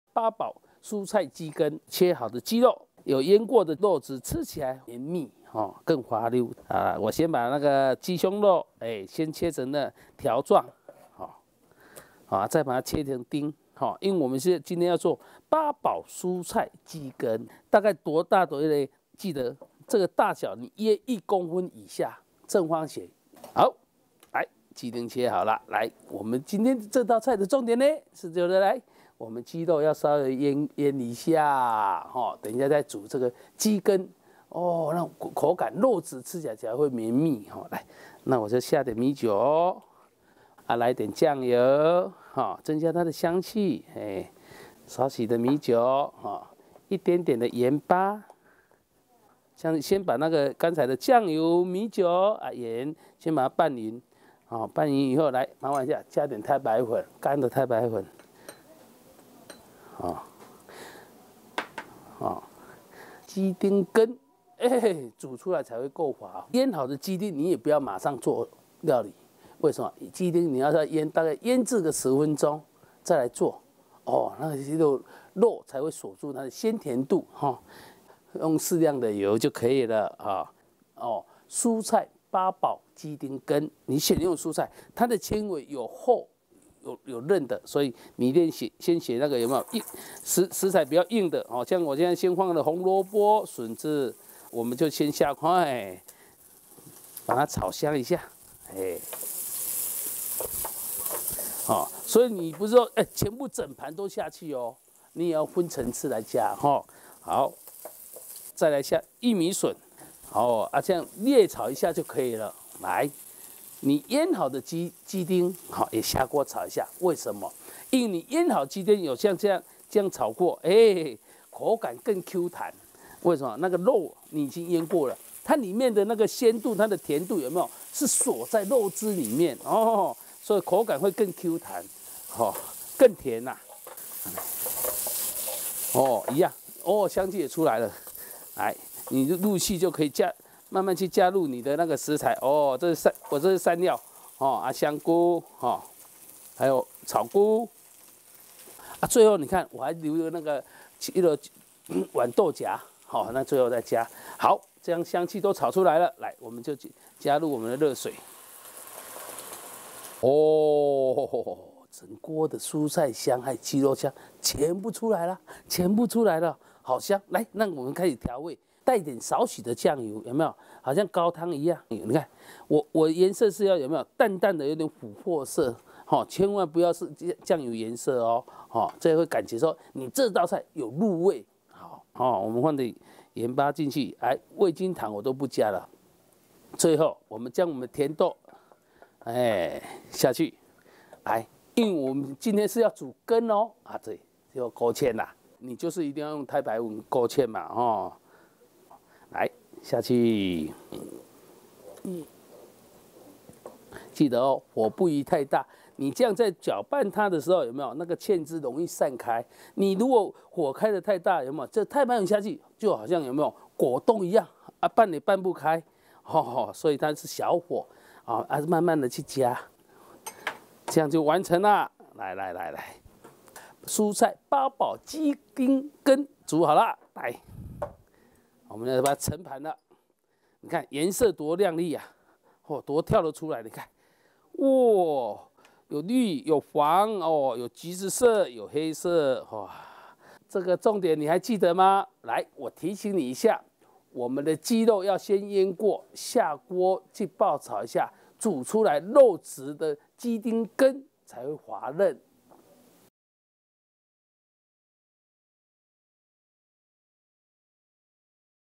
八宝蔬菜鸡根，切好的鸡肉，有腌过的肉质，吃起来绵密哦，更滑溜啊。我先把那个鸡胸肉，先切成了条状，再把它切成丁，因为我们今天要做八宝蔬菜鸡根，大概多大多呢？记得这个大小，你约1公分以下，正方形。好，来，鸡丁切好了，来，我们今天这道菜的重点呢是这个，来，我们鸡肉要稍微腌一下，等一下再煮这个鸡根，让口感肉质吃起来才会绵密，来，那我就下点米酒，来点酱油，增加它的香气，少许的米酒，一点点的盐巴。先把那个刚才的酱油、米酒盐先把它拌匀，拌匀以后来麻烦一下加点太白粉，干的太白粉，鸡丁根，煮出来才会够滑。腌好的鸡丁你也不要马上做料理，为什么？鸡丁你要腌，大概腌制个10分钟再来做，那个肉才会锁住它的鲜甜度，用适量的油就可以了蔬菜八宝鸡丁根，你选用蔬菜，它的纤维有厚有韧的，所以你一定先选那个有没有食材比较硬的像我现在先放了红萝卜、笋子，我们就先下块，把它炒香一下，所以你不是说全部整盘都下去哦，你也要分层次来加好。再来下玉米笋，这样略炒一下就可以了。来，你腌好的鸡丁，也下锅炒一下。为什么？因为你腌好鸡丁有像这样炒过，口感更 Q 弹。为什么？那个肉你已经腌过了，它里面的那个鲜度、它的甜度有没有是锁在肉汁里面所以口感会更 Q 弹，更甜呐。一样香气也出来了。来，你入气就可以慢慢去加入你的那个食材我这是3料香菇还有草菇最后你看我还留了那个1碗豆荚那最后再加。好，这样香气都炒出来了，来我们就加入我们的热水。整锅的蔬菜香还有鸡肉香全部出来了，好香！来，那我们开始调味，带一点少许的酱油，有没有？好像高汤一样。你看，我颜色是要有没有淡淡的有点琥珀色，千万不要是酱油颜色这会感觉说你这道菜有入味。我们放点盐巴进去，味精糖我都不加了。最后我们将我们的甜豆，下去，来。因为我们今天是要煮根对，就勾芡啦，你就是一定要用太白粉勾芡嘛来下去，记得火不宜太大，你这样在搅拌它的时候有没有那个芡汁容易散开？你如果火开得太大，有没有这太白粉下去就好像有没有果冻一样拌也拌不开所以它是小火慢慢的去加。这样就完成了。来，蔬菜八宝鸡丁根煮好了，来，我们来把它盛盘了。你看颜色多亮丽啊，多跳得出来。你看，有绿有黄有橘子色有黑色这个重点你还记得吗？来，我提醒你一下，我们的鸡肉要先腌过，下锅去爆炒一下。煮出来肉质的鸡丁根才会滑嫩